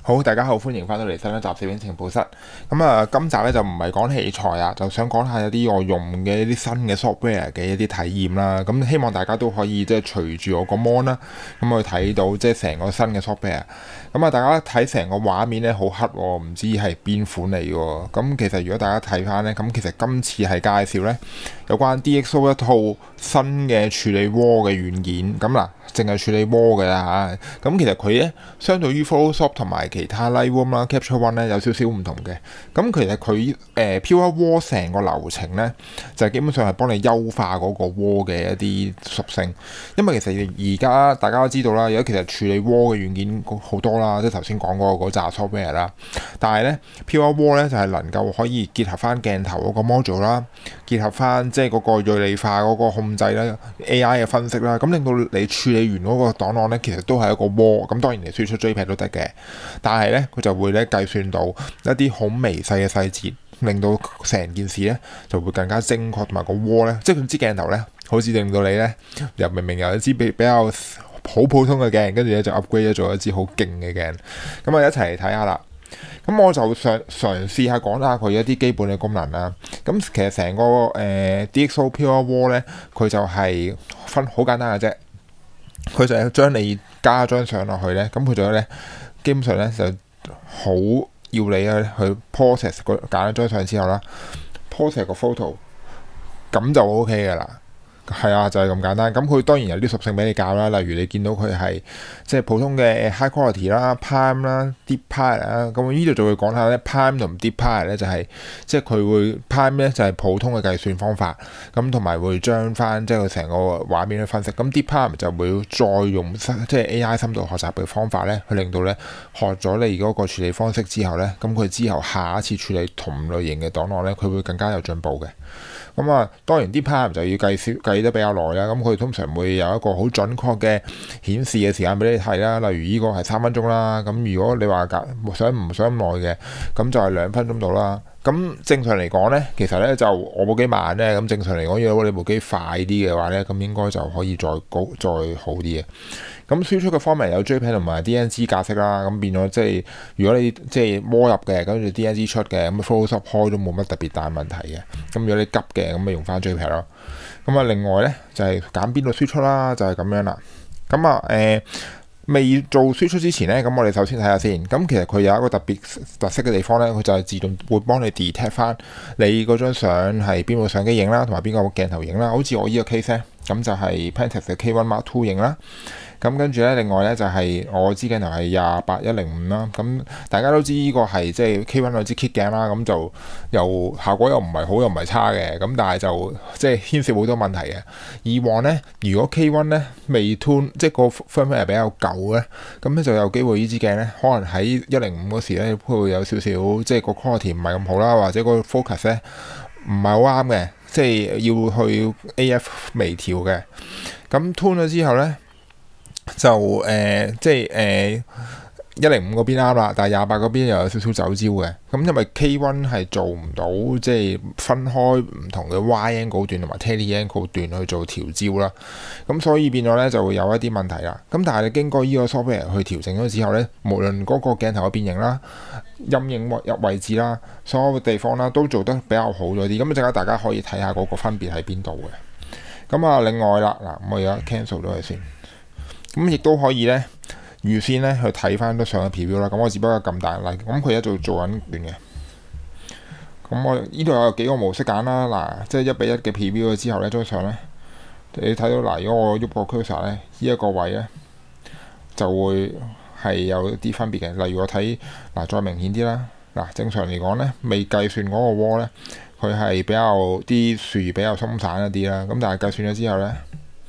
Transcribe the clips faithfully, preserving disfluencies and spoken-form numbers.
好，大家好，歡迎翻到嚟新一集攝影情報室。咁啊，今集咧就唔係講器材啊，就想講下有啲我用嘅一啲新嘅 software 嘅一啲體驗啦。咁希望大家都可以即係隨住我個 mon 啦，咁去睇到即係成個新嘅 software。咁啊，大家睇成個畫面咧好黑喎，唔知係邊款嚟喎。咁其實如果大家睇翻咧，咁其實今次係介紹咧有關 D X O 一套新嘅處理 RAW 嘅軟件。咁嗱，淨係處理 RAW 嘅啦嚇。咁其實佢咧相對於 Photoshop 同埋其他 Lightroom 啦、Capture One 咧有少少唔同嘅。咁其實佢誒、呃、Pure RAW 成個流程咧，就係、基本上係幫你優化嗰個 RAW 嘅一啲屬性。因為其實而家大家都知道啦，而家其實處理 RAW 嘅軟件好多啦，即係頭先講過嗰扎 software 啦。但係咧 Pure RAW 咧就係、是、能夠可以結合翻鏡頭嗰個 module 啦，結合翻即係嗰個銳利化嗰個控制啦、A I 嘅分析啦，咁令到你處理完嗰個檔案咧，其實都係一個 RAW。咁當然你輸出 JPEG 都得嘅，但係咧佢就會咧計算到一啲好微細嘅細節，令到成件事咧就會更加精確，同埋個 RAW 咧，即係佢支鏡頭咧，好似令到你咧又明明有一支比比較好普通嘅鏡，跟住咧就 upgrade 咗做一支好勁嘅鏡。咁啊一齊嚟睇下啦。咁我就想嘗試下講下佢一啲基本嘅功能啦。咁其實成個誒、呃、D X O Pure RAW 咧，佢就係分好簡單嘅啫。佢就係將你加張相落去咧，咁佢就咧基本上咧就好要你咧去 process 個揀一張相之後啦 ，process 個 photo，咁就 O K 噶啦。係啊，就係、是、咁簡單。咁佢當然有啲屬性俾你教啦，例如你見到佢係即係普通嘅 high quality 啦、prime 啦、deep pilot 啦。咁呢度就會講下咧 prime 同 deep pilot 咧就係、是、即係佢會 prime 咧就係、是、普通嘅計算方法，咁同埋會將翻即係佢成個畫面去分析。咁 deep pilot 就會再用即係 A I 深度學習嘅方法咧，去令到咧學咗你嗰個處理方式之後咧，咁佢之後下一次處理同類型嘅檔案咧，佢會更加有進步嘅。咁啊，當然啲 Deep 就要計少計得比較耐啦。咁佢通常會有一個好準確嘅顯示嘅時間俾你睇啦。例如呢個係三分鐘啦。咁如果你話隔想唔想咁耐嘅，咁就係兩分鐘到啦。咁正常嚟講咧，其實咧就我部機慢咧，咁正常嚟講，如果你部機快啲嘅話咧，咁應該就可以再高再好啲嘅。咁輸出嘅方面有 JPEG 同埋 D N G 格式啦，咁變咗即係如果你即係摸入嘅，跟住 D N G 出嘅，咁 Photoshop 開都冇乜特別大問題嘅。咁如果你急嘅，咁咪用翻 JPEG 咯。咁啊，另外咧就係揀邊度輸出啦，就係、是、咁樣啦。咁啊，誒、呃。未做輸出之前咧，咁我哋首先睇下先。咁其實佢有一個特別特色嘅地方咧，佢就係自動會幫你 detect 翻你嗰張相係邊部相機影啦，同埋邊個鏡頭影啦。好似我呢個 case 咧，咁就係 Pentax 嘅 K 一 Mark Two 影啦。咁跟住咧，另外咧就係、是、我支鏡頭係廿八一零五啦。咁大家都知呢個係即係 K 一嗰支 kit 鏡啦。咁就又效果又唔係好又唔係差嘅。咁但係就即係牽涉好多問題嘅。以往咧，如果 K 一咧未 tune，即係個 firmware 比較舊咧，咁咧就有機會呢支鏡咧，可能喺一零五嗰時咧會有少少即係個 quality 唔係咁好啦，或者個 focus 咧唔係好啱嘅，即係要去 A F 微調嘅。咁 tune 咗之後咧。就誒、呃，即係誒一零五嗰邊啱啦，但係廿八嗰邊又有少少走焦嘅。咁因為 K 一係做唔到，即係分開唔同嘅 Y angle 段同埋 Tele angle 段去做調焦啦。咁所以變咗咧就會有一啲問題啦。咁但係你經過呢個 software 去調整咗之後咧，無論嗰個鏡頭嘅變形啦、陰影位入位置啦、所有嘅地方啦，都做得比較好咗啲。咁陣間大家可以睇下嗰個分別喺邊度嘅。咁啊，另外啦，嗱，我而家 cancel 咗佢先。咁亦都可以咧預先咧去睇翻啲相嘅 preview 啦。咁我只不過撳大例，咁佢一度做緊段嘅。咁我呢度有幾個模式揀啦。嗱，即係一比一嘅 preview 之後咧，張相咧你睇到嗱，如果我喐個 cursor 咧，呢一個位咧就會係有啲分別嘅。例如我睇嗱，再明顯啲啦。嗱，正常嚟講咧，未計算嗰個 RAW咧，佢係比較啲樹比較鬆散一啲啦。咁但係計算咗之後咧。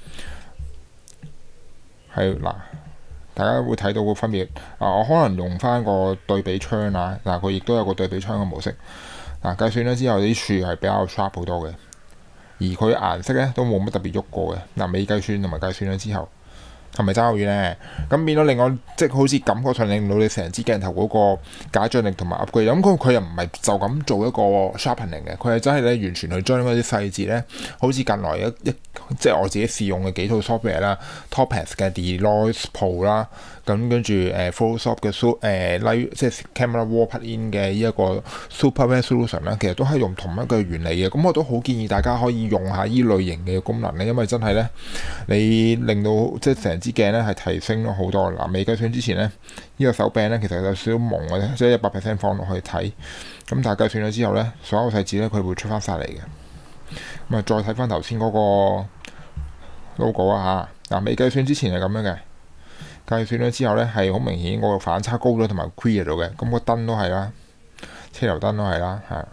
係嗱，大家會睇到個分別。啊，我可能用翻個對比窗啊，嗱，佢亦都有個對比窗嘅模式。嗱，計算咗之後，啲樹係比較 sharp 好多嘅，而佢顏色咧都冇乜特別喐過嘅。嗱，未計算同埋計算咗之後， 係咪爭好遠咧？咁變咗另外，即係好似感覺上令到你成支鏡頭嗰個解像力同埋 upgrade。咁佢佢又唔係就咁做一個 sharpening 嘅，佢係真係咧完全去將嗰啲細節咧，好似近來一一即係我自己試用嘅幾套 software 啦 ，Topaz 嘅 Denoise Pro 啦，咁跟住誒 Photoshop 嘅 Super 誒 Light 即係 Camera Raw Plug-in 嘅呢一個 Super Resolution 啦，其實都係用同一個原理嘅。咁我都好建議大家可以用下依類型嘅功能咧，因為真係咧你令到即係成支鏡咧係提升咗好多。嗱，未計算之前咧，呢、呢個手柄咧其實有少少蒙嘅，即係一百 percent 放落去睇。咁但係計算咗之後咧，所有細節咧佢會出翻晒嚟嘅。咁啊，再睇翻頭先嗰個 logo 啊嚇，嗱未計算之前係咁樣嘅，計算咗之後咧係好明顯個反差高咗同埋 clear 咗嘅。咁、個燈都係啦，車頭燈都係啦，係。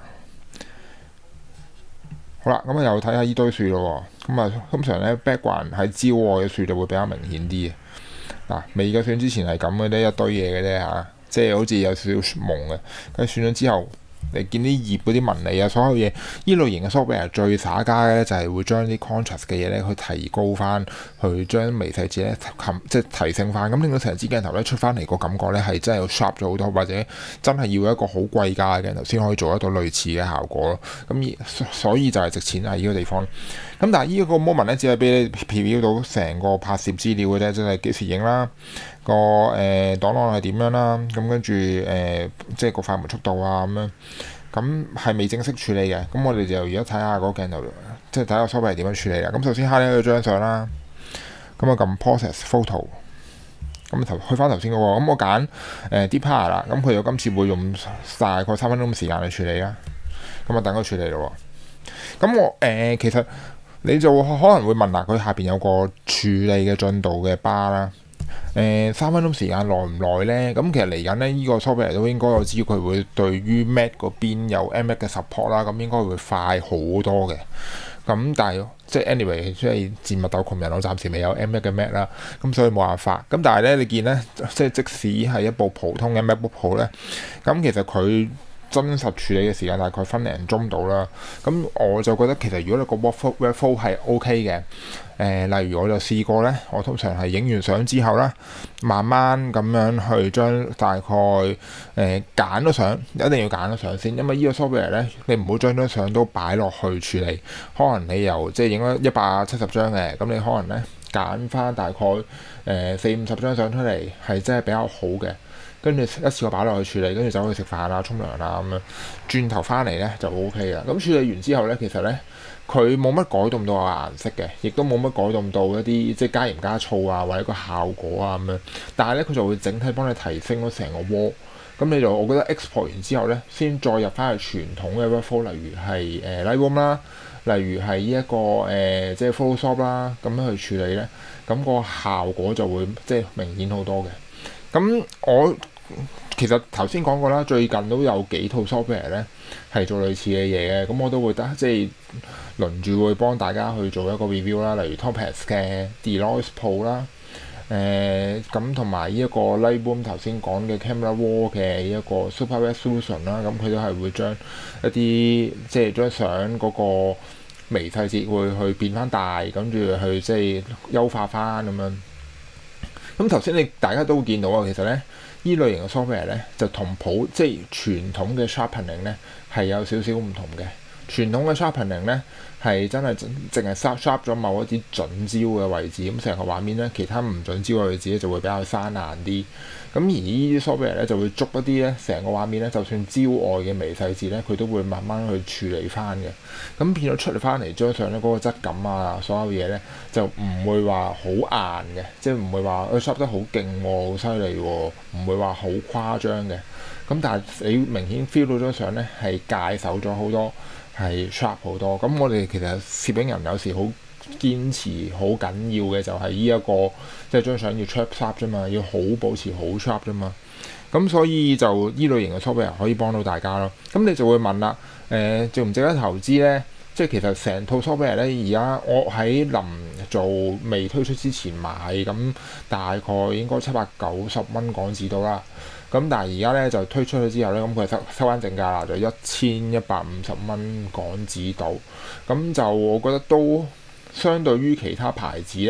好啦，咁啊又睇下依堆樹咯喎。咁啊通常咧 background 喺郊外嘅樹就會比較明顯啲嘅。嗱，未計算之前係咁嘅啫，一堆嘢嘅啫嚇，即係好似有少少朦嘅。計算咗之後，你見啲葉嗰啲紋理啊，所有嘢呢類型嘅 software 最耍家嘅咧，就係會將啲 contrast 嘅嘢咧去提高翻，去將微細節咧即係提升翻，咁令到成支鏡頭咧出翻嚟個感覺咧係真係 sharp 咗好多，或者真係要一個好貴價嘅鏡頭先可以做得到類似嘅效果咯。咁所以就係值錢喺呢個地方。咁但係呢一個 moment 咧，只係俾你 preview 到成個拍攝資料嘅啫，即係幾時影啦，個誒、呃、檔案係點樣啦，咁跟住誒即係個快門速度啊咁樣，咁係未正式處理嘅。咁我哋就而家睇下嗰個鏡頭，即係睇下 software 係點樣處理啦。咁首先 highlight 咗張相啦，咁啊撳 process photo，咁頭去翻頭先嗰個，咁我揀誒、呃、Deep Power 啦，咁佢有今次會用大概三分鐘時間去處理啦，咁啊等佢處理咯。咁我誒、呃、其實你就可能會問啦，佢下邊有個處理嘅進度嘅 bar 啦。誒、呃、三分鐘時間耐唔耐咧？咁其實嚟緊咧，呢、這個 software 都應該我知佢會對於 Mac 嗰邊有 M Mac 嘅 support 啦，咁應該會快好多嘅。咁但係即係 anyway，即係賤物鬥窮人，我暫時未有 M Mac 嘅 Mac 啦，咁所以冇辦法。咁但係咧，你見咧，即係即使係一部普通嘅 MacBook Pro 咧，咁其實佢真實處理嘅時間大概分零鐘到啦。咁我就覺得其實如果你個 workflow workflow 係 OK 嘅。誒、呃，例如我就試過咧，我通常係影完相之後啦，慢慢咁樣去將大概誒揀咗相，一定要揀咗相先，因為個呢個 software 咧，你唔好將張相都擺落去處理，可能你由即係影咗一百七十張嘅，咁你可能咧揀翻大概誒四五十張相出嚟，係真係比較好嘅，跟住一次過擺落去處理，跟住走去食飯啊、沖涼啊咁樣，轉頭翻嚟咧就 O K 啦。咁處理完之後咧，其實咧〜佢冇乜改動到個顏色嘅，亦都冇乜改動到一啲即係加鹽加醋啊，或者個效果啊咁樣。但係咧，佢就會整體幫你提升咗成個窩。咁你就我覺得 export 完之後咧，先再入翻去傳統嘅 workflow，例如係誒、呃、Lightroom 啦，例如係呢一個誒、呃、即係 Photoshop 啦，咁樣去處理咧，咁個效果就會即係明顯好多嘅。咁我其實頭先講過啦，最近都有幾套 software 咧係做類似嘅嘢嘅，咁我都會得即係輪住會幫大家去做一個 review 啦，例如 Topaz 嘅 Denoise Pro 啦，誒咁同埋呢一個 Lightroom 頭先講嘅 Camera Raw 嘅一個 Super Resolution 啦，咁佢都係會將一啲即係張相嗰個微細節會去變翻大，跟住去即係優化翻咁樣。咁頭先你大家都會見到啊，其實咧依類型嘅 software 咧就同普即係傳統嘅 sharpening 咧係有少少唔同嘅。傳統嘅 sharpening 咧係真係淨係 sharp sharp 咗某一啲準焦嘅位置，咁成個畫面咧其他唔準焦嘅位置咧就會比較生硬啲。咁而呢啲 software 咧就會捉一啲咧成個畫面咧，就算焦外嘅微細節咧，佢都會慢慢去處理翻嘅。咁變咗出嚟翻嚟張相咧，嗰個質感啊，所有嘢咧就唔會話好硬嘅，即係唔會話佢 sharp 得好勁喎，好犀利喎，唔會話好誇張嘅。咁但係你明顯 feel 到張相咧係界手咗好多，係 sharp 好多。咁我哋其實攝影人有時好堅持好緊要嘅就係呢一個，即係張相要 sharp sharp 啫嘛，要好保持好 sharp 啫嘛。咁所以就依類型嘅 software 可以幫到大家咯。咁你就會問啦，誒、呃、值唔值得投資咧？即係其實成套 software 咧，而家我喺臨做未推出之前買，咁大概應該七百九十蚊港紙到啦。咁但係而家咧就推出咗之後咧，咁佢收收翻正價啦，就一千一百五十蚊港紙到。咁就我覺得都相對於其他牌子咧，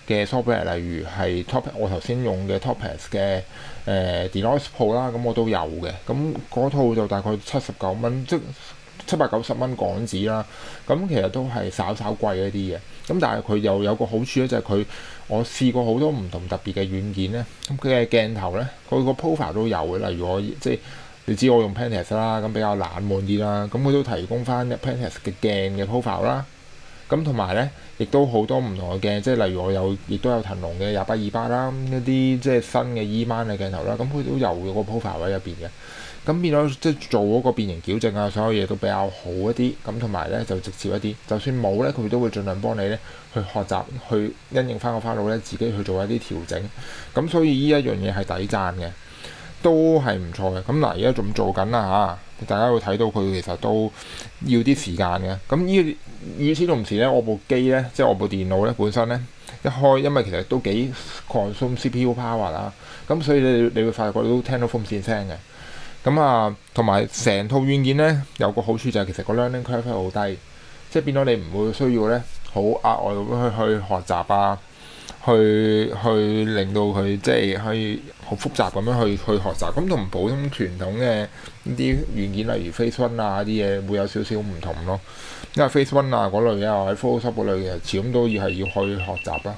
嘅 software，例如係 Top 我頭先用嘅 Topaz 嘅誒 Denoise Pro 啦，咁我都有嘅。咁嗰套就大概七十九蚊，即七百九十蚊港紙啦。咁其實都係稍稍貴一啲嘅。咁但係佢又有個好處咧，就係佢我試過好多唔同特別嘅軟件咧，咁佢嘅鏡頭咧，佢個 profile 都有嘅。例如我即係你知我用 Pentax 啦，咁比較冷門啲啦，咁佢都提供翻 Pentax 嘅鏡嘅 profile 啦。咁同埋咧，亦都好多唔同嘅鏡，即係例如我有，亦都有騰龍嘅廿八二八啦，一啲即係新嘅 E-mount 嘅鏡頭啦，咁佢都有個 profile 喺入邊嘅。咁變咗即係做嗰個變形矯正啊，所有嘢都比較好一啲。咁同埋咧就直接一啲，就算冇咧，佢都會盡量幫你咧去學習，去因應翻個花路咧，自己去做一啲調整。咁所以呢一樣嘢係抵讚嘅，都係唔錯嘅。咁嗱，而家仲做緊啦嚇，大家會睇到佢其實都要啲時間嘅。咁呢，與此同時咧，我部機咧，即係我部電腦咧，本身咧一開，因為其實都幾 consume C P U power 啦，咁所以你你會發覺都聽到風扇聲嘅。咁啊，同埋成套軟件咧有個好處就係其實個 learning curve 係好低，即係變咗你唔會需要咧好額外咁去去學習啊，去去令到佢即係去好複雜咁樣去去學習。咁同普通傳統嘅啲軟件，例如 Face One 啊啲嘢，會有少少唔同咯。因為 Face One 啊嗰類啊，或者 Photoshop 嗰類嘅，始終都要係要去學習啦。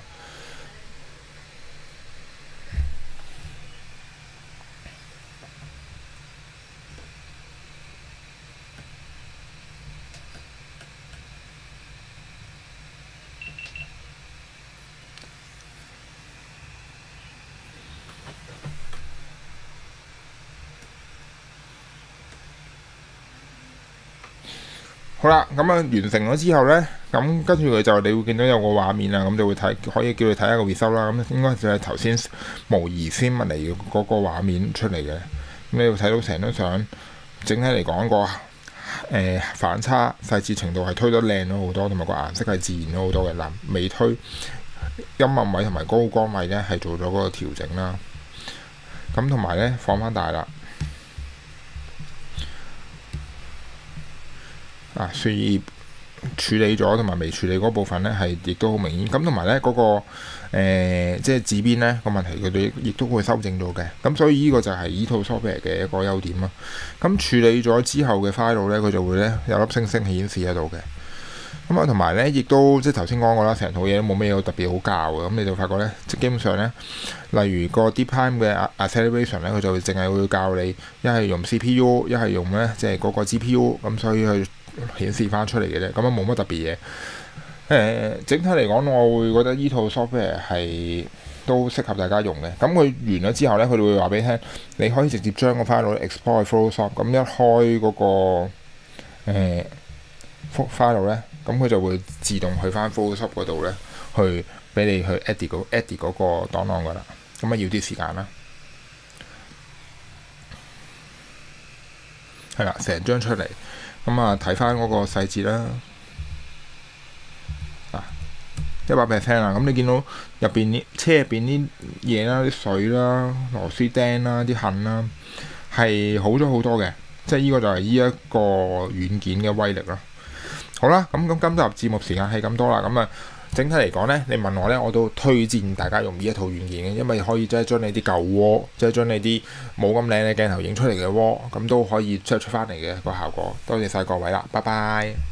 好啦，咁啊完成咗之後呢，咁跟住佢就你會見到有個畫面啊，咁就會睇，可以叫你睇一個 result 啦。咁應該就係頭先模擬先物嚟嘅嗰個畫面出嚟嘅。咁你會睇到成張相，整體嚟講個誒、呃、反差細緻程度係推得靚咗好多，同埋個顏色係自然咗好多嘅。嗱，微推陰暗位同埋高光位呢係做咗嗰個調整啦。咁同埋呢，放翻大啦。啊，樹葉處理咗同埋未處理嗰部分咧，係亦都好明顯。咁同埋咧嗰個誒、呃，即係紙邊咧個問題，佢哋亦都會修正到嘅。咁所以呢個就係依套 software 嘅一個優點咯。咁處理咗之後嘅 file 咧，佢就會咧有粒星星顯示喺度嘅。咁啊，同埋咧亦都即係頭先講過啦，成套嘢都冇咩特別好教嘅。咁你就發覺咧，即係基本上咧，例如個 deep time 嘅 acceleration 咧，佢就淨係會教你一係用 C P U， 一係用咧即係嗰個 G P U。咁所以佢顯示翻出嚟嘅啫，咁樣冇乜特別嘢。誒、呃，整體嚟講，我會覺得依套 software 係都適合大家用嘅。咁佢完咗之後咧，佢哋會話俾你聽，你可以直接將個 file export 去 Photoshop。咁一開嗰、那個誒 file 咧，咁、呃、佢就會自動去翻 Photoshop 嗰度咧，去俾你去 edit 嗰 edit 嗰個檔案噶啦。咁啊要啲時間啦。係啦，成張出嚟。咁啊，睇翻嗰個細節啦，啊，一百 percent 啦。咁你見到入邊啲車入邊啲嘢啦、啲水啦、螺絲釘啦、啲痕啦，係好咗好多嘅。即係呢個就係呢一個軟件嘅威力啦。好啦，咁咁今集節目時間係咁多啦。咁啊，整體嚟講咧，你問我咧，我都推薦大家用呢一套軟件嘅，因為可以即係將你啲舊窩，即係將你啲冇咁靚嘅鏡頭影出嚟嘅窩，咁都可以即係出翻嚟嘅個效果。多謝晒各位啦，拜拜。